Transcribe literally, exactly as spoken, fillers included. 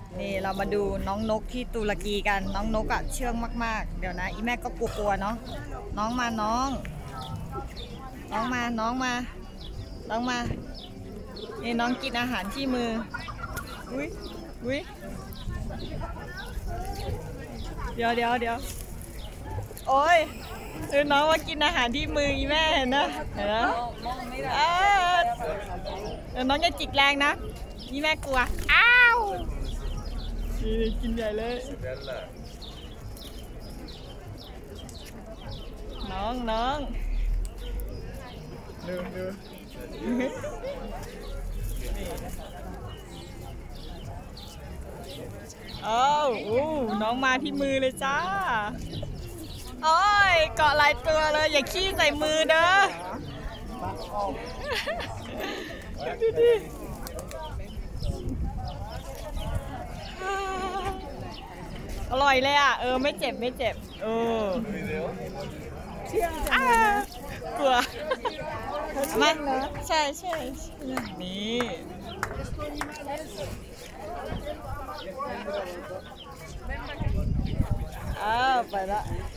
นี่เรามาดูน้องนกที่ตุรกีกันน้องนกอะเชื่องมากๆเดี๋ยวนะอีแม่ก็กลัวๆเนาะน้องมาน้องน้องมาน้องมาน้องมานี่น้องกินอาหารที่มืออุ้ยอุ้ยเดี๋ยวเดี๋ยวเดี๋ยวโอ้ยเออน้องว่ากินอาหารที่มืออีแม่เห็นนะเห็นนะเดี๋ยวน้องจะจิกแรงนะอีแม่กลัวอ้าวนี่กินใหญ่เลยน้องน้องดูดูโอ้โหน้องมาที่มือเลยจ้าโอ้ยเกาะหลายตัวเลยอย่าขี้ใส่มือเด้อดูดิอร่อยเลยอ่ะเออไม่เจ็บไม่เจ็บเออเชื่องจังเลยนะกลัวมาใช่ใช่นี่อ้าวไปละ